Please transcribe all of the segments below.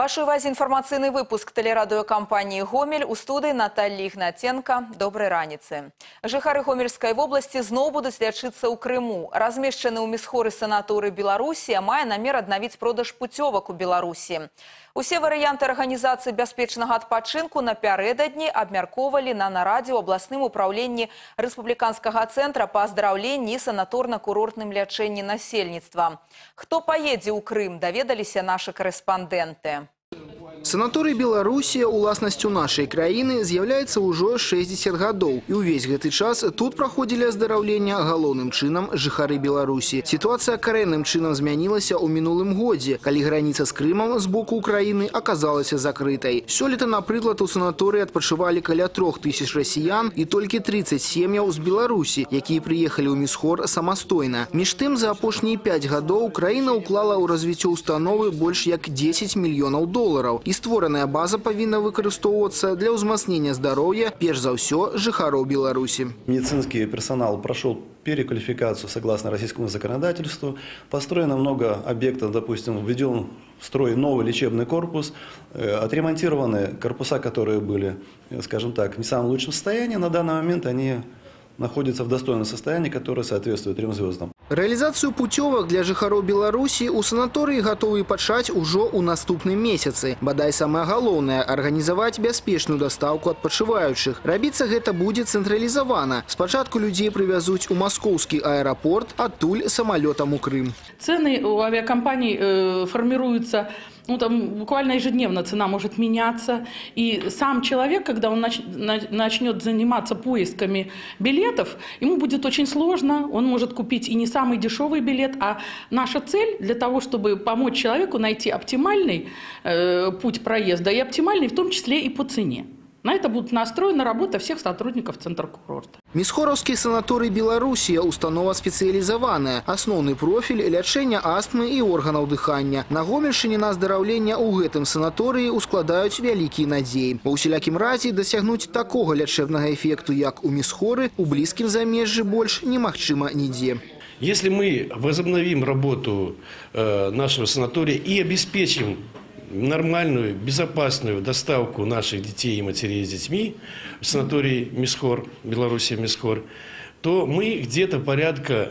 Вашей увазе информационный выпуск телерадиокомпании «Гомель». У студии Наталья Игнатенко. Доброй раницы. Жыхары Гомельской области зноў будуць лячыцца ў Крыму. Размешчаны ў місхоры санаторы Беларусі мае намер аднавіць продаж путёвак у Беларусі. Усе варыянты арганізацыі бяспечнага адпачынку напярэдадні абмяркоўвалі на нарадзе ў абласным управленні Рэспубліканскага цэнтра па аздараўленні і санаторна-курортным лячэнні насельніцтва. Хто паедзе ў Крым, даведаліся нашы корэспандэнты. Санаторый Беларусі уласнасцю нашай краіны з'яўляецца ўжо 60 гадоў. І ўвесь гэты час тут праходзілі аздараўлення галоўным чынам жыхары Беларусі. Сітуацыя карэнным чынам змянілася ў мінулым годзе, калі граніца з Крымам з боку Украіны аказалася закрытай. Сёлета, напрыклад, у санаторыі адпачывалі каля 3000 расіян і толькі 30 сем'яў з Беларусі, якія прыехалі ў місхор самастойна. Між тым, за апошнія 5 гадоў краіна ўклала ў развіццё установы больш як 10 мільёнаў долараў. І створаная база павінна выкарыстоўвацца для ўзмацнення здароўя, перш за ўсё, жыхароў Беларусі. Медицинский персонал прошел переквалификацию согласно российскому законодательству. Построено много объектов, допустим, введен в строй новый лечебный корпус, отремонтированы корпуса, которые были, скажем так, не в самом лучшем состоянии. На данный момент они находятся в достойном состоянии, которое соответствует 3 звездам. Реализацию путевок для жыхароў Беларусі у санаторыі гатовы пачаць ужо ў наступным месяцы. Бадай самае галоўнае – арганізаваць бяспечную дастаўку адпачываючых. Рабіцца гэта будзе цэнтралізавана. Спачатку людзей прывязуць у маскоўскі аэрапорт, адтуль самалётам у Крым. Цены у авиакомпаний формируются. Там буквально ежедневно цена может меняться. И сам человек, когда он начнет заниматься поисками билетов, ему будет очень сложно. Он может купить и не самый дешевый билет. А наша цель для того, чтобы помочь человеку найти оптимальный путь проезда и оптимальный в том числе и по цене. На это будет настроена работа всех сотрудников Центра курорта. Місхоровский санаторий Беларусі – установа спецыялізаваная. Асноўны профіль – лячэння астмы і органаў дыхання. На Гомельшчыне на аздараўлення ў гэтым санаторыі ускладаюць вялікія надзеі. Ва ўсялякім разе дасягнуць такога лячэбнага эффекту, як у місхоры, у блізкім замежжы больш немагчыма нідзе. Если мы возобновим работу нашего санатория и обеспечим нормальную, безопасную доставку наших детей и матерей с детьми в санаторий Мисхор, Белоруссия Мисхор, то мы где-то порядка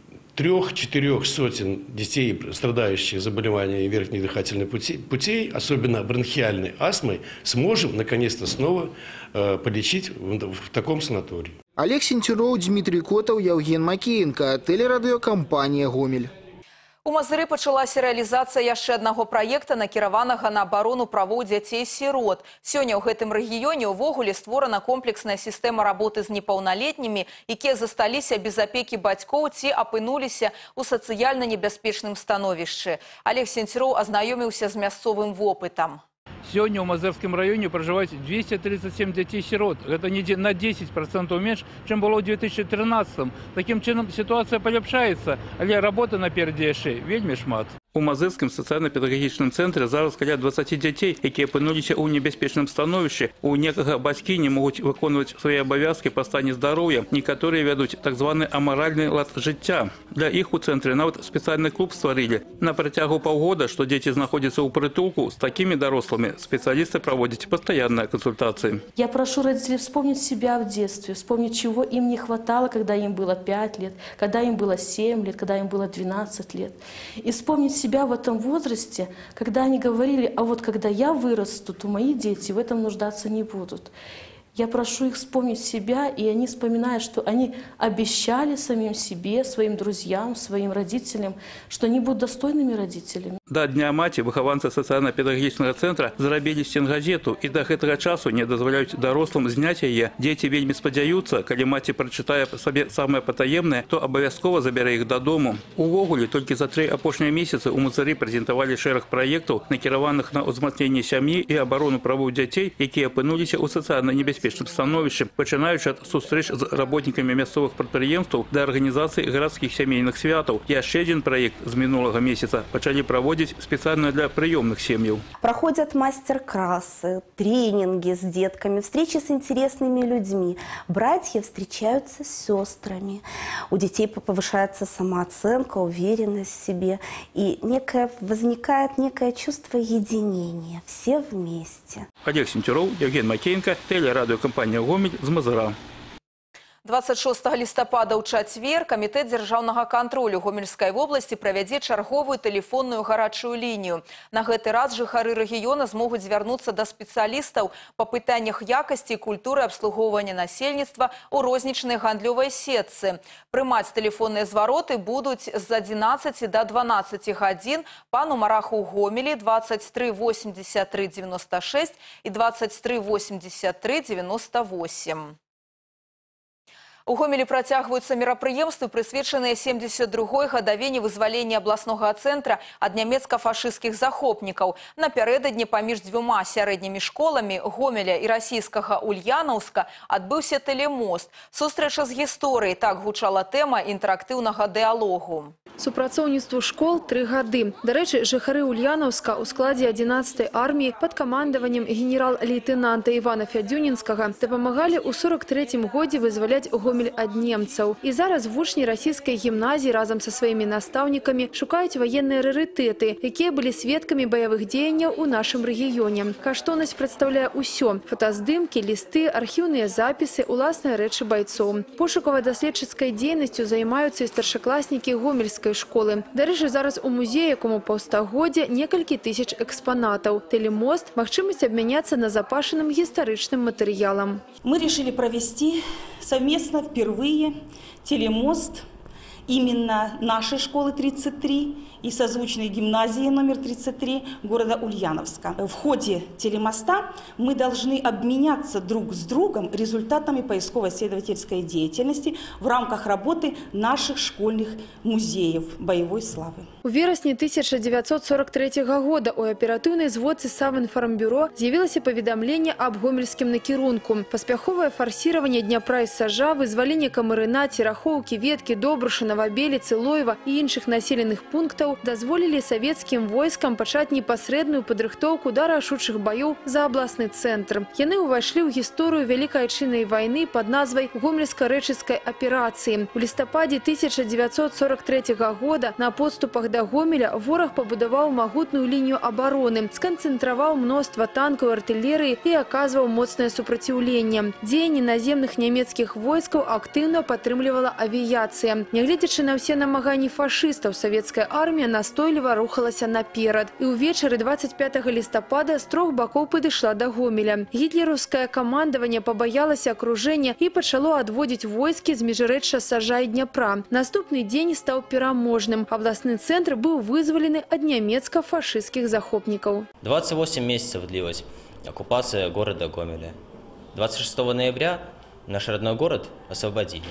3-4 сотен детей, страдающих заболеваниями верхних дыхательных путей, особенно бронхиальной астмой, сможем наконец-то снова полечить в таком санатории. Олег Сенцюроў, Дмитрий Котов, Евген Макеенко, телерадиокомпания «Гомель». У Мазыры пачалася рэалізацыя яшчэ аднаго праекта, накіраванага на абарону правоў дзяцей-сірот. Сёння ў гэтым рэгіёне ўвогуле створана комплексная сістэма работы з непаўналетнімі, якія засталіся без апекі бацькоў ці апынуліся ў сацыяльна небяспечным становішчы. Олег Сенцюроў азнаёміўся з мясцовым вопытам. Сегодня в Мазырском районе проживает 237 детей-сирот. Это на 10% меньше, чем было в 2013. Таким чином ситуация полепшается, але работа напереди яшчэ вельмі шмат. У Мазырскім сацыяльна-педагагічным цэнтры зараз каля 20 дзяцей, якія апынуліся ў небяспечным становішчы. У некага бацькі не могуць выконваць свае абавязкі па стане здароўя. Некаторыя вядуць так званы амаральны лад жыцця. Для іх у цэнтры нават спецыяльны клуб стварылі. На працягу паўгода, што дзеці знаходзяцца ў прытулку, з такімі дарослымі специалисты проводят постоянные консультации. Я прошу родителей вспомнить себя в детстве, вспомнить, чего им не хватало, когда им было 5 лет, когда им было 7 лет, когда им было 12 лет. И вспомнить себя в этом возрасте, когда они говорили, а вот когда я вырасту, то мои дети в этом нуждаться не будут. Я прошу их вспомнить себя, и они вспоминают, что они обещали самим себе, своим друзьям, своим родителям, что они будут достойными родителями. До Дня маці выхаванцы сацыяльна-педагагічнага цэнтра зрабілі сценгазету і да гэтага часу не дазваляюць дарослым зняць яе. Дзеці вельмі спадзяюцца, калі маці прачытае сабе самае патаемнае, то абавязкова забярэ іх дадому. Увогуле, толькі за 3 апошнія месяцы у Мазыры прэзентавалі шэраг праектаў, накіраваных на ўзмацненне сям'і і абарону правоў дзяцей, якія апынуліся ў сацыяльна небяспечным небяспечным становішчы, пачынаючы ад сустрэч з работнікамі мясцовых прадпрыемстваў да арганізацыі гарадскіх сямейных святаў. Яшчэ адзін праект з мінулага месяца пачалі праводзіць спецыяльна для прыёмных сем'яў. Проходят мастер-классы, тренинги с детками, встречи с интересными людьми. Братья встречаются с сестрами. У детей повышается самооценка, уверенность в себе. И возникает некое чувство единения. Все вместе. Олег Сентюров, Евген Макеенко, телерадиокомпания «Гомель» з Мазыра. 26 лістапада ў чацвер Камітэт дзяржаўнага кантролю Гомельскай вобласці правядзе чарговую тэлефонную гарачую лінію. На гэты раз жыхары рэгіёна змогуць звярнуцца да спецыялістаў па пытаннях якасці і культуры абслугоўвання насельніцтва ў рознічнай гандлёвай сетцы. Прымаць тэлефонныя звароты будуць з 11 до 12 гадзін па нумарах у Гомелі 23 83 96 і 23 83 98. У Гомелі працягваюцца мерапрыемствы, прысвечаныя 72-й гадавіне вызвалення абласнога цэнтра ад нямецка-фашысцкіх захопнікаў. Напярэдадні паміж дзвюма сярэднімі школамі Гомеля і расійскага Ульянаўска адбыўся тэлемост. Сустрэча з гісторыяй, так гучала тэма інтэрактыўнага дыялогу. Супрацоўніцтву школ 3 гады. Дарэчы, жыхары Ульянаўска ў складзе 11-й арміі пад камандаваннем генерал-лейтэнанта Івана Фядзюнінскага дапамагалі ў 43-м годзе вызваляць Гомель ад немцаў. І зараз вучні расійскай гімназіі разам са сваімі настаўнікамі шукаюць ваенныя рарытэты, якія былі сведкамі баявых дзеянняў у нашым рэгіёне. Каштоўнасць прадстаўляе ўсё: фотаздымкі, лісты, архіўныя запісы, уласныя рэчы байцоў. Пошукава-даследчыцкай дзейнасцю займаюцца і старшакласнікі Гомельскай школы. Дарэчы, зараз у музеі, якому паўстагоддзя, некалькі тысяч экспанатаў. Тэлемост – магчымасць абмяняцца назапашаным гістарычным матэрыялам. Мы решили провести совместно впервые телемост именно нашей школы 33 и созвучной гимназии номер 33 города Ульяновска. В ходе телемоста мы должны обменяться друг с другом результатами поисково-исследовательской деятельности в рамках работы наших школьных музеев боевой славы. У верасні 1943 года у аператыўнай зводцы Савінформбюро з'явілася паведамленне аб гомельскім накірунку. Паспяховае фарсіраванне Дняпра і Сажа, вызваленне Камарына, Церахоўкі, Веткі, Добруша, Новабеліцы, Лоева і іншых населеных пунктаў дазволілі савецкім войскам пачаць непасрэдную падрыхтоўку да рашучых баёў за абласны цэнтр. Яны ўвайшлі ў гісторыю Вялікай Айчыннай вайны пад назвай Гомельска-рэчыцкай аперацыі. У лістападзе 1943 года на подступах да Гомеля вораг пабудаваў магутную лінію абароны, сканцэнтраваў мноства танкаў, артылерыі і аказваў моцнае супраціўленне. Дзеянні наземных нямецкіх войскаў актыўна падтрымлівала авіяцыя. Нягледзячы на ўсе намаганні фашыстаў, савецкая армія настойліва рухалася наперад. І ўвечары 25 лістапада з 3 бакоў падышла да Гомеля. Гітлераўскае камандаванне пабаялася акружэння і пачало адводзіць войскі з міжрэчча Сажа і Дняпра. Наступны дзень стаў пераможным. Абласны цэнтр был вызволены от немецко-фашистских захопников. 28 месяцев длилась оккупация города Гомеля. 26 ноября наш родной город освободили.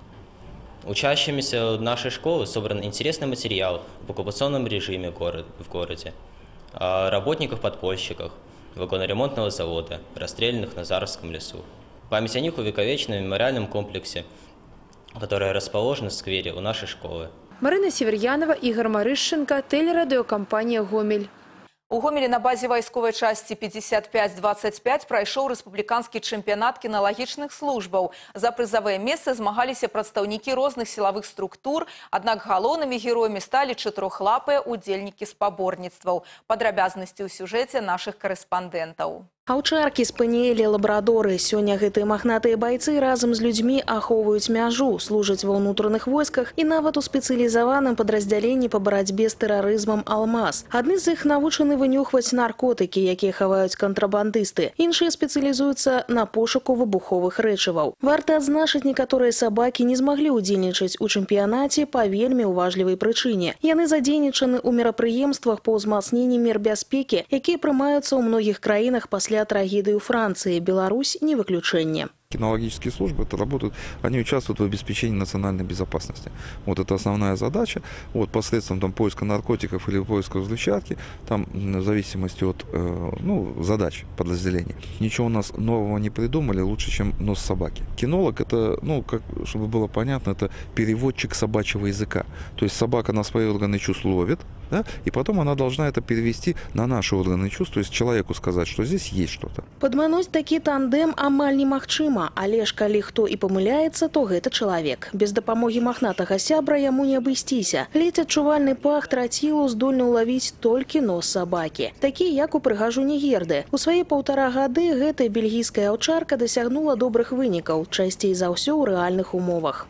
Учащимися нашей школы собран интересный материал об оккупационном режиме в городе, о работниках-подпольщиках, вагоноремонтного завода, расстрелянных на Заровском лесу. Память о них увековечена в мемориальном комплексе, который расположен в сквере у нашей школы. Марина Северьянова, Игорь Марышченко, телерадиокомпания «Гомель». У Гомелі на базе вайсковай часці 55-25 прайшоў рэспубліканскі чэмпіянат кіналагічных службаў. За прызавыя месцы змагаліся прадстаўнікі розных сілавых структур, аднак галоўнымі героямі сталі чатырохлапыя удзельнікі спаборніцтваў. Падрабязнасці ў сюжэце нашых карэспандэнтаў. Аўчаркі, спаніэлі, лабрадоры. Сёння гэтыя магнатыя байцы разам з людзьмі ахоўваюць мяжу, служаць ва ўнутраных войсках і нават у спецыялізаваным падраздзяленні па барацьбе з тэрарызмам «Алмаз». Адны з іх навучаны вынюхваць наркотыкі, якія хаваюць кантрабандысты. Іншыя спецыялізуюцца на пошуку выбуховых рэчываў. Варта адзначыць, некаторыя сабакі не змаглі ўдзельнічаць у чэмпіянаце па вельмі ўважлівай прычыне. Яны задзейнічаны ў мерапрыемствах па ўзмацненні мер бяспекі, якія прымаюцца ў многіх краінах пасля пасля трагедыі ў Францыі. Беларусь не выключэнне. Кинологические службы это работают, они участвуют в обеспечении национальной безопасности. Вот это основная задача. Вот посредством там поиска наркотиков или поиска взрывчатки, там в зависимости от задач подразделений. Ничего у нас нового не придумали, лучше, чем нос собаки. Кинолог это, чтобы было понятно, это переводчик собачьего языка. То есть собака на свои органы чувств ловит, да, и потом она должна это перевести на наши органы чувств, то есть человеку сказать, что здесь есть что-то. Падмануць такі тандем амаль немагчыма, але ж калі хто і памыляецца, то гэта чалавек. Без дапамогі махнатага сябра яму не абысціся. Ледзь адчувальны пах трацілу здольны ўлавіць толькі нос сабакі. Такі, як у прыгажуні Герды. У свае 1,5 гады гэтая бельгійская аўчарка дасягнула добрых вынікаў, часцей за ўсё ў рэальных умовах.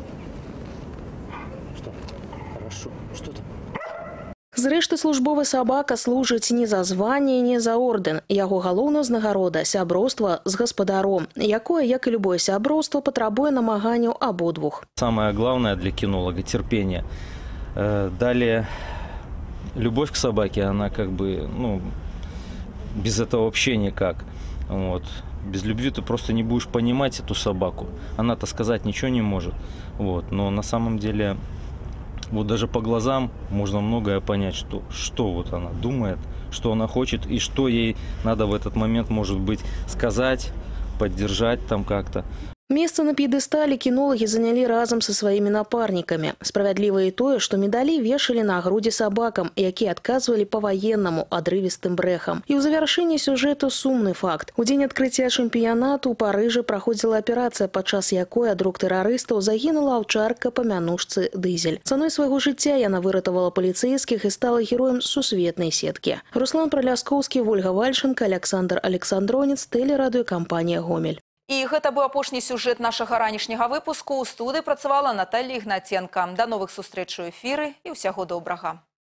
Зрэшты, службовы сабака служыць не за званне, не за ордэн. Яго галоўная ўзнагарода – сяброўства з гаспадаром, якое, як і любое сяброўства, патрабуе намаганняў абодвух. Самое главное для кинолога – терпение. Далее, любовь к собаке, она без этого вообще никак. Вот. Без любви ты просто не будешь понимать эту собаку. Она-то сказать ничего не может. Вот. Но на самом деле... Вот даже по глазам можно многое понять, что вот она думает, что она хочет и что ей надо в этот момент, может быть, сказать, поддержать там как-то. Месца на п'едэстале кінологі занялі разам са сваімі напарнікамі. Справядліва і тое, што медалі вешалі на грудзі сабакам, якія адказвалі па-ваеннаму адрывістым брэхам. І ў завяршэнні сюжэту сумны факт. У дзень адкрыцця чэмпіянату ў Парыжы праходзіла аперацыя, падчас якой ад рук тэрарыстаў загінула аўчарка па мянушцы Дызель. Цаной свайго жыцця яна выратавала паліцэйскіх і стала героем сусветнай сеткі. Руслан Праляскоўскі, Вольга Вальшенка, Александр Александронец, тэлерадыёкампанія «Гомель». І гэта быў апошні сюжэт нашага ранішняга выпуску. У студыі працавала Наталья Ігнаценка. Да новых сустрэч у эфіры і ўсяго добрага.